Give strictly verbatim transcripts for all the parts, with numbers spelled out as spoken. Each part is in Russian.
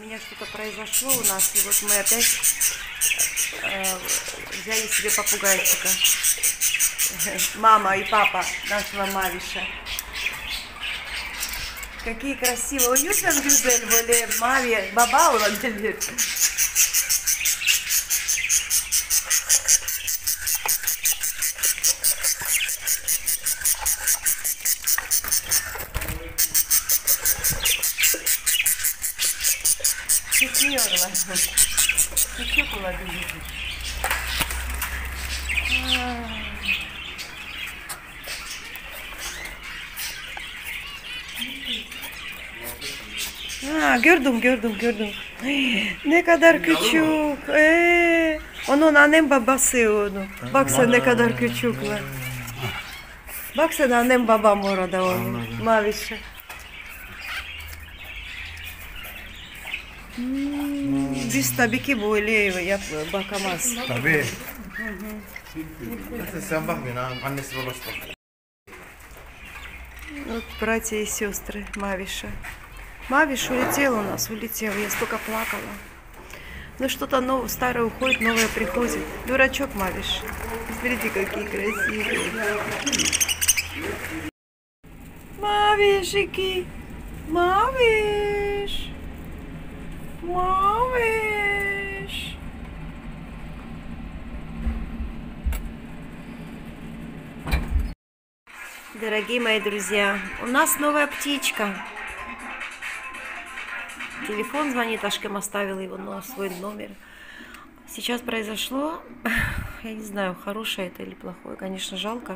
сегодня что-то произошло у нас, и вот мы опять э, взяли себе попугайчика. Мама и папа нашего Мавиша. Какие красивые. Уютно güzel böyle mavi baba olabilir. Çıkıyorlar. Küçük olabilir. Ha, gördüm gördüm gördüm. Ne kadar küçük. Ee, onun annem babası onu. Baksana ne kadar küçükler. Baksana annem babam orada onun. Mavişi. Hmm, biz tabii ki böyle yap, bakamaz. Tabii. Hı hı. Sen bakmıyorsun, annesi babası bakıyor. Вот братья и сестры Мавиша. Мавиш улетел у нас, улетел. Я столько плакала. Ну что-то новое, старое уходит, новое приходит. Дурачок Мавиш. Смотрите, какие красивые. Мавишики. Мавиш. Мавиш. Дорогие мои друзья, у нас новая птичка. Телефон звонит, Ашкем оставил его, но свой номер. Сейчас произошло, я не знаю, хорошее это или плохое. Конечно, жалко,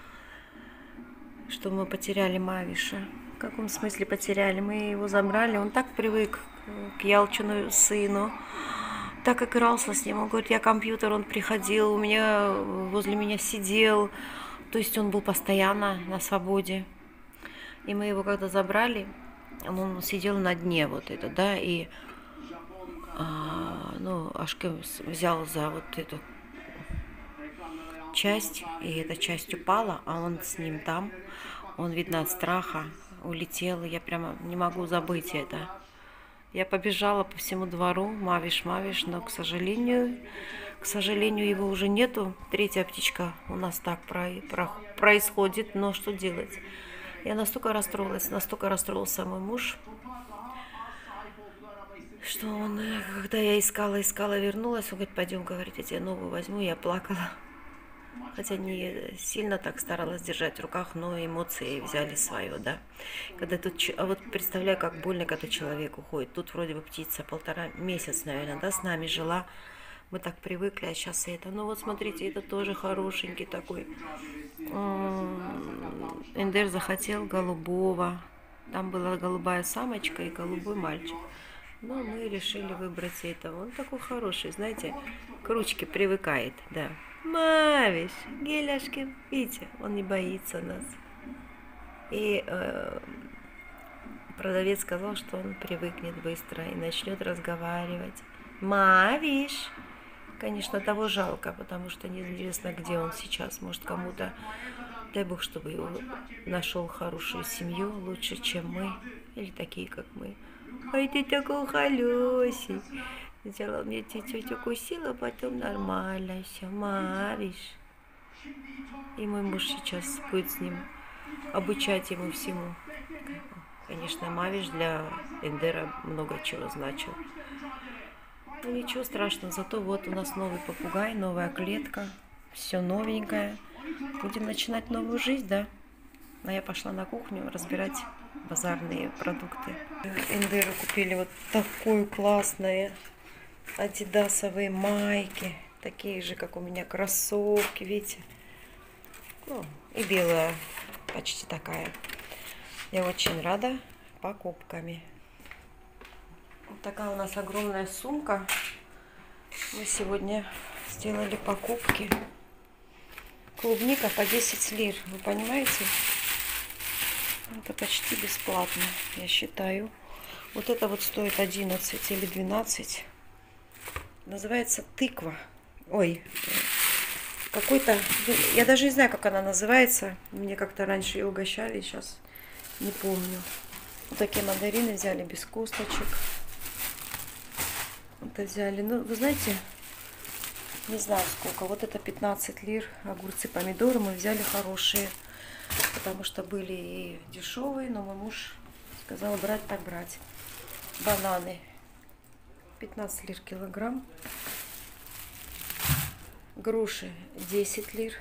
что мы потеряли Мавиша. В каком смысле потеряли? Мы его забрали, он так привык к Ялчину сыну, так игрался с ним. Он говорит, я компьютер, он приходил, у меня возле меня сидел. То есть он был постоянно на свободе. И мы его когда забрали, он сидел на дне вот это, да, и а, ну, Ашкем взял за вот эту часть, и эта часть упала, а он с ним там. Он, видно, от страха улетел, и я прямо не могу забыть это. Я побежала по всему двору, Мавиш, Мавиш, но, к сожалению, к сожалению, его уже нету. Третья птичка у нас так про, про, происходит, но что делать? Я настолько расстроилась, настолько расстроился мой муж, что он, когда я искала, искала, вернулась, он говорит, пойдем, говорит, я тебе новую возьму, я плакала. Хотя не сильно так старалась держать в руках, но эмоции взяли свое, да. Когда тут, а вот представляю, как больно, когда человек уходит. Тут вроде бы птица полтора месяца, наверное, да, с нами жила. Мы так привыкли, а сейчас это. Ну вот смотрите, это тоже хорошенький такой. Эндер захотел голубого. Там была голубая самочка и голубой мальчик. Но мы решили выбрать этого. Он такой хороший, знаете, к ручке привыкает, да. Мавиш, геляшки, видите, он не боится нас. И э, продавец сказал, что он привыкнет быстро и начнет разговаривать. Мавиш. Конечно, того жалко, потому что неизвестно, где он сейчас. Может, кому-то, дай Бог, чтобы его нашел хорошую семью, лучше, чем мы, или такие, как мы. Ой, ты такой холёсий. Сначала мне чуть-чуть укусила, потом нормально все. Мавиш. И мой муж сейчас будет с ним обучать ему всему. Конечно, Мавиш для Эндера много чего значил. Ну ничего страшного, зато вот у нас новый попугай, новая клетка, все новенькое. Будем начинать новую жизнь, да? А я пошла на кухню разбирать базарные продукты. Эндеру купили вот такую классные адидасовые майки, такие же, как у меня, кроссовки, видите? Ну, и белая, почти такая. Я очень рада покупками. Вот такая у нас огромная сумка. Мы сегодня сделали покупки. Клубника по десять лир, вы понимаете? Это почти бесплатно, я считаю. Вот это вот стоит одиннадцать или двенадцать. Называется тыква. Ой, какой-то... Я даже не знаю, как она называется. Мне как-то раньше ее угощали, сейчас не помню. Вот такие мандарины взяли без косточек. Это взяли. Ну, вы знаете, не знаю сколько. Вот это пятнадцать лир. Огурцы, помидоры мы взяли хорошие. Потому что были и дешевые, но мой муж сказал брать так брать. Бананы. пятнадцать лир килограмм. Груши десять лир.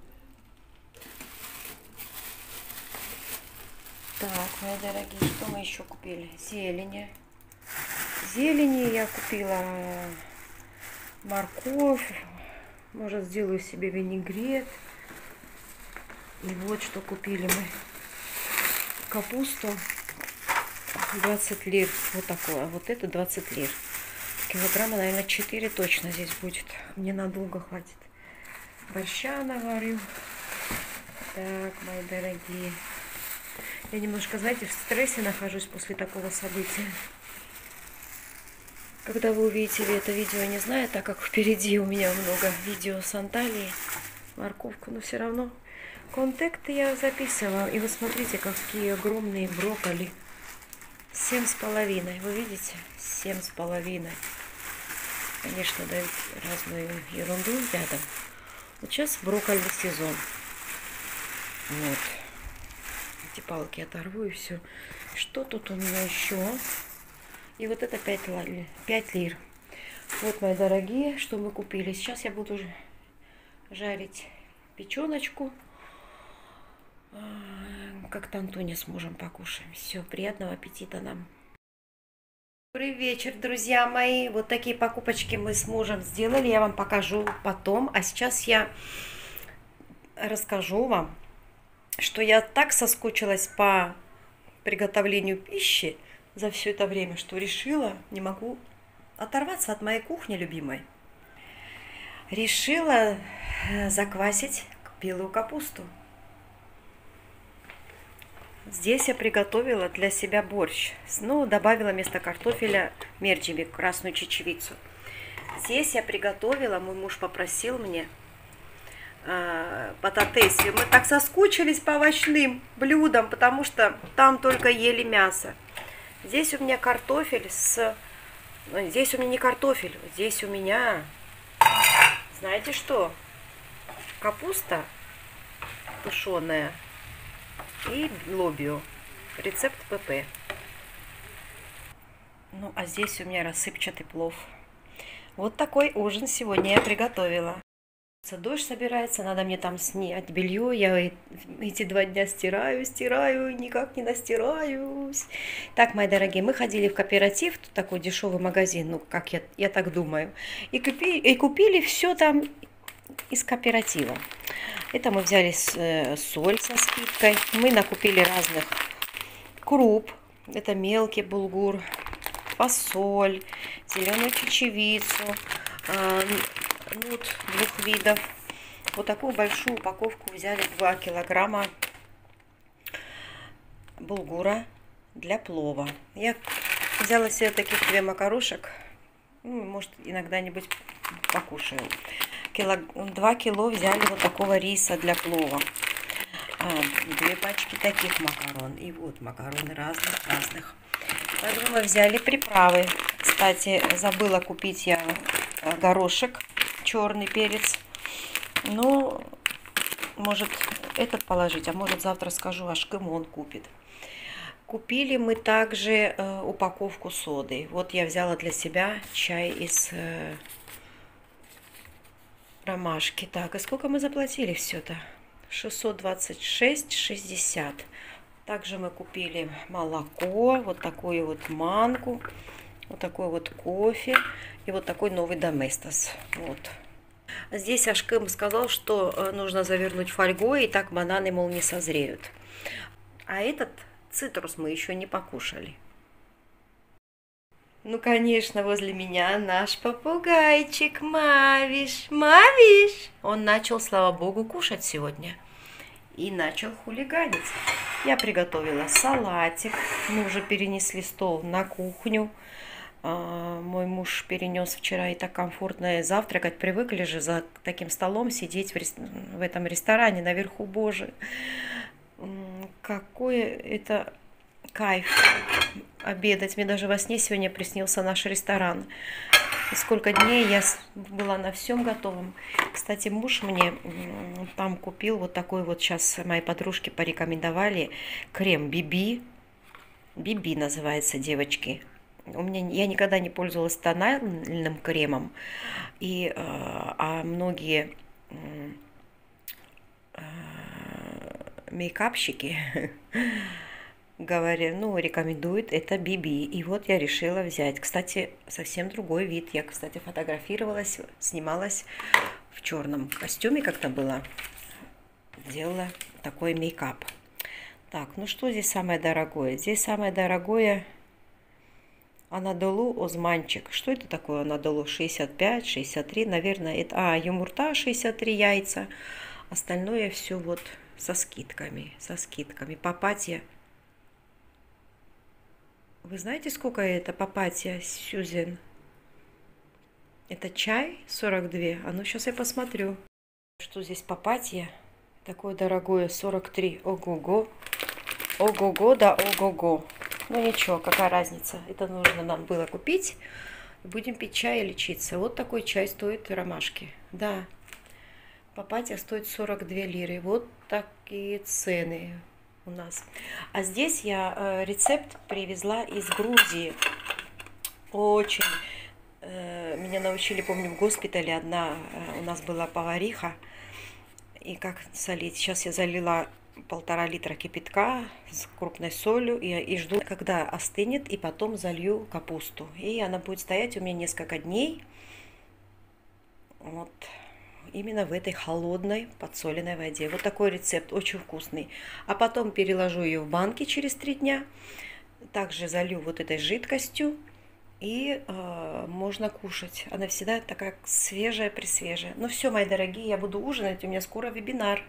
Так, мои дорогие, что мы еще купили? Зелени. Зелени я купила морковь. Может, сделаю себе винегрет. И вот что купили мы. Капусту двадцать лир. Вот такое. Вот это двадцать лир. Килограмма, наверное, четыре точно здесь будет. Мне надолго хватит. Борща наварю. Так, мои дорогие. Я немножко, знаете, в стрессе нахожусь после такого события. Когда вы увидите это видео, не знаю, так как впереди у меня много видео с Анталией, морковку, но все равно контакты я записывала. И вы смотрите, какие огромные брокколи. Семь с половиной. Вы видите? Семь с половиной. Конечно, дают разную ерунду рядом. Вот сейчас брокколи сезон. Вот. Эти палки оторву и все. Что тут у меня еще? И вот это пять лир. Вот, мои дорогие, что мы купили. Сейчас я буду жарить печеночку. Как-то Антония с мужем покушаем. Все, приятного аппетита нам. Добрый вечер, друзья мои. Вот такие покупочки мы с мужем сделали. Я вам покажу потом. А сейчас я расскажу вам, что я так соскучилась по приготовлению пищи за все это время, что решила, не могу оторваться от моей кухни любимой. Решила заквасить белую капусту. Здесь я приготовила для себя борщ. Ну, добавила вместо картофеля мерджимик, красную чечевицу. Здесь я приготовила, мой муж попросил мне э, пататеси. Мы так соскучились по овощным блюдам, потому что там только ели мясо. Здесь у меня картофель с... Здесь у меня не картофель, здесь у меня... Знаете что? Капуста тушеная и лобио. Рецепт ПП. Ну, а здесь у меня рассыпчатый плов. Вот такой ужин сегодня я приготовила. Дождь собирается, надо мне там снять белье. Я эти два дня стираю, стираю, никак не настираюсь. Так, мои дорогие, мы ходили в кооператив, тут такой дешевый магазин, ну, как я, я так думаю. И купили, и купили все там из кооператива. Это мы взяли соль со скидкой. Мы накупили разных круп. Это мелкий булгур, фасоль, зеленую чечевицу, нут двух видов. Вот такую большую упаковку взяли, два килограмма булгура для плова. Я взяла себе таких две макарошек. Ну, может, иногда-нибудь покушаю. Кило, два кило взяли вот такого риса для плова. А, две пачки таких макарон. И вот макароны разных-разных. Также мы взяли приправы. Кстати, забыла купить я горошек, черный перец. Ну, может этот положить, а может завтра скажу, аж Кымон купит. Купили мы также э, упаковку соды. Вот я взяла для себя чай из э, ромашки. Так, и сколько мы заплатили все-то? шестьсот двадцать шесть шестьдесят. Также мы купили молоко, вот такую вот манку, вот такой вот кофе и вот такой новый Доместос. Вот. Здесь Ашкым сказал, что нужно завернуть фольгой, и так бананы, мол, не созреют. А этот цитрус мы еще не покушали. Ну, конечно, возле меня наш попугайчик Мавиш. Мавиш! Он начал, слава богу, кушать сегодня. И начал хулиганить. Я приготовила салатик. Мы уже перенесли стол на кухню. Мой муж перенес вчера, и так комфортно завтракать. Привыкли же за таким столом сидеть в, рес... в этом ресторане наверху. Боже, какой это кайф обедать. Мне даже во сне сегодня приснился наш ресторан. сколько дней я была на всем готовом. Кстати, муж мне там купил вот такой вот, сейчас мои подружки порекомендовали, крем би би. би би называется, девочки. У меня, я никогда не пользовалась тональным кремом, и, а многие мейкапщики говорят, ну, рекомендуют это би би. И вот я решила взять. Кстати, совсем другой вид. Я, кстати, фотографировалась, снималась в черном костюме, как-то было. Делала такой мейкап. Так, ну что здесь самое дорогое? Здесь самое дорогое Анадолу Озманчик. Что это такое Анадолу? шестьдесят пять, шестьдесят три, наверное. Это, а, юмурта шестьдесят три яйца. Остальное все вот со скидками. Со скидками. Папатья. Вы знаете, сколько это папатья, Сьюзен? Это чай сорок два. А ну, сейчас я посмотрю. Что здесь папатья? Такое дорогое, сорок три. Ого-го. Ого-го, да ого-го. Ну ничего, какая разница. Это нужно нам было купить. Будем пить чай и лечиться. Вот такой чай стоит ромашки. Да. Папатья стоит сорок две лиры. Вот такие цены у нас. А здесь я э, рецепт привезла из Грузии. Очень. Э, меня научили, помню, в госпитале одна э, у нас была повариха. И как солить. Сейчас я залила полтора литра кипятка с крупной солью и, и жду, когда остынет, и потом залью капусту. И она будет стоять у меня несколько дней. Вот. Именно в этой холодной подсоленной воде. Вот такой рецепт, очень вкусный. А потом переложу ее в банки через три дня. Также залью вот этой жидкостью. И э, можно кушать. Она всегда такая свежая-пресвежая. Ну все, мои дорогие, я буду ужинать. У меня скоро вебинар.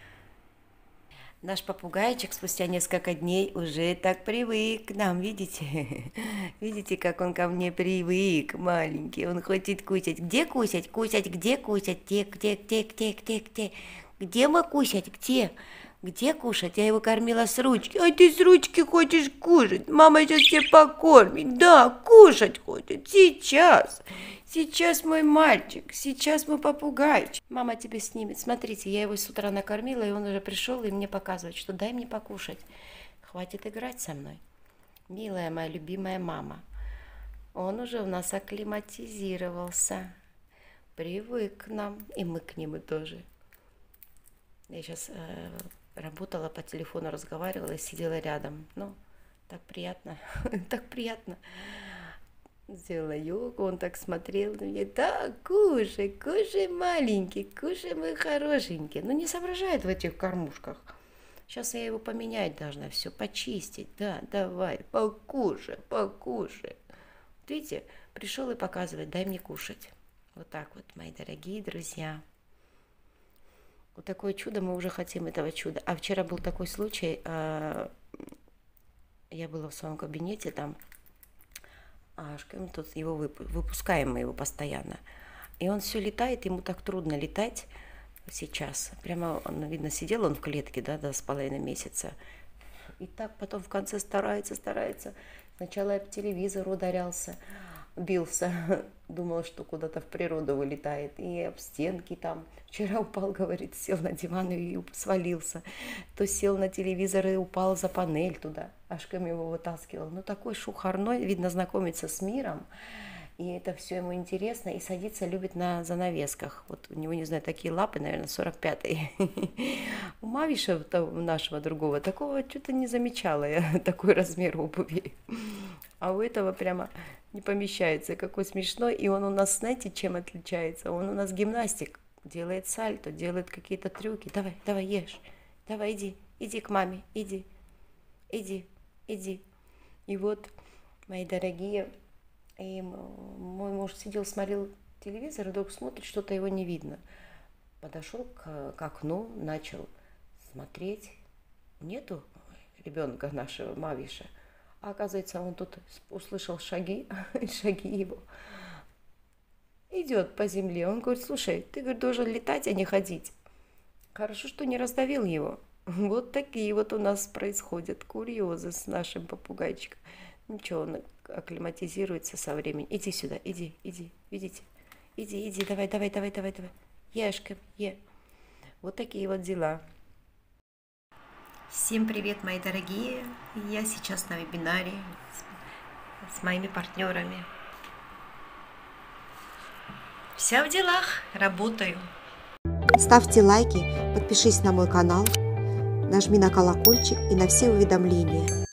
Наш попугайчик спустя несколько дней уже так привык к нам, видите? Видите, как он ко мне привык, маленький. Он хочет кусать. Где кусать? Кусать, где кусать? Где, где, где, где, где, где? Где мы кусать? Где? Где кушать? Я его кормила с ручки. А ты с ручки хочешь кушать? Мама сейчас тебя покормит. Да, кушать хочет. Сейчас. Сейчас мой мальчик. Сейчас мой попугайчик. Мама тебе снимет. Смотрите, я его с утра накормила, и он уже пришел и мне показывает, что дай мне покушать. Хватит играть со мной. Милая моя любимая мама. Он уже у нас акклиматизировался. Привык к нам. И мы к нему тоже. Я сейчас э, работала по телефону, разговаривала и сидела рядом. Ну, так приятно. Так приятно. Сделала йогу, он так смотрел на меня. Да, кушай, кушай, маленький, кушай, мой хорошенький. Ну, не соображает в этих кормушках. Сейчас я его поменять должна, все почистить. Да, давай, покушай, покушай. Вот видите, пришел и показывает, дай мне кушать. Вот так вот, мои дорогие друзья. Вот такое чудо, мы уже хотим этого чуда. А вчера был такой случай, я была в своем кабинете, там, Ашкин, тут его выпускаем мы его постоянно. И он все летает, ему так трудно летать сейчас. Прямо, он, видно, сидел он в клетке, да, до с половиной месяца. И так потом в конце старается, старается. Сначала об телевизор ударялся, бился, думал, что куда-то в природу вылетает. И об стенки там. Вчера упал, говорит, сел на диван и свалился. То сел на телевизор и упал за панель туда. Ашкам его вытаскивал. Ну, такой шухарной, видно, знакомится с миром. И это все ему интересно. И садиться любит на занавесках. Вот у него, не знаю, такие лапы, наверное, сорок пятый. У Мавиша нашего другого такого что-то не замечала я, такой размер обуви. А у этого прямо не помещается. Какой смешной. И он у нас, знаете, чем отличается? Он у нас гимнастик. Делает сальто, делает какие-то трюки. Давай, давай, ешь. Давай, иди, иди к маме, иди, иди, иди. И вот, мои дорогие, и мой муж сидел, смотрел телевизор, и вдруг смотрит, что-то его не видно. Подошел к, к окну, начал смотреть. Нету ребенка нашего, Мавиша. А оказывается, он тут услышал шаги, шаги его. Идет по земле. Он говорит, слушай, ты, говорит, должен летать, а не ходить. Хорошо, что не раздавил его. Вот такие вот у нас происходят курьезы с нашим попугайчиком. Ничего, он акклиматизируется со временем. Иди сюда, иди, иди, видите? Иди, иди, давай, давай, давай, давай, давай. Ешка, е. Вот такие вот дела. Всем привет, мои дорогие. Я сейчас на вебинаре с, с моими партнерами. Вся в делах, работаю. Ставьте лайки, подпишись на мой канал, нажми на колокольчик и на все уведомления.